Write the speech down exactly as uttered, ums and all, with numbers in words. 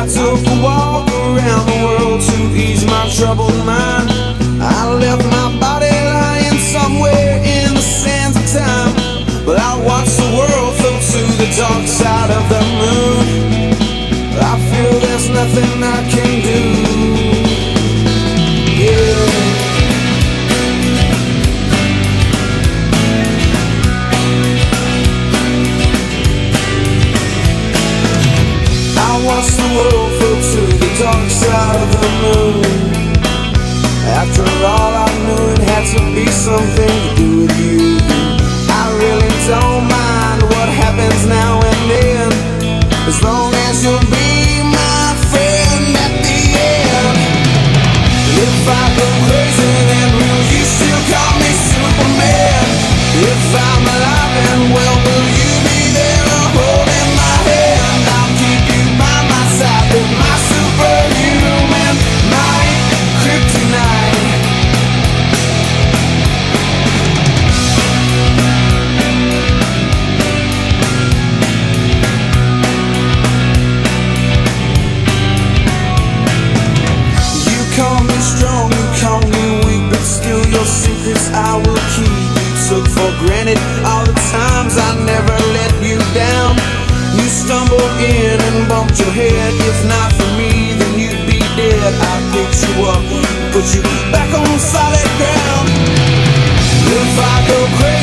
took a walk around the world to ease my troubled mind. I left my body lying somewhere in the sands of time, but I watched the world float to the dark side of the moon. I feel there's nothing I can do. Yeah. Watch the world float to the dark side of the moon. After all, I knew it had to be something to do with you. I really don't mind what happens now and then, as long as you'll be my friend at the end. And if I go crazy, then will you still call me Superman? If I'm alive and well, will you be there holding my hand? I'll keep you by my side with my superhuman might, kryptonite. You call me strong, you call me weak, but still your secrets I will keep. You took for granted all the times I never let you down. You stumbled in and bumped your head. If not for me, then you'd be dead. I picked you up, put you back on solid ground. If I go crazy,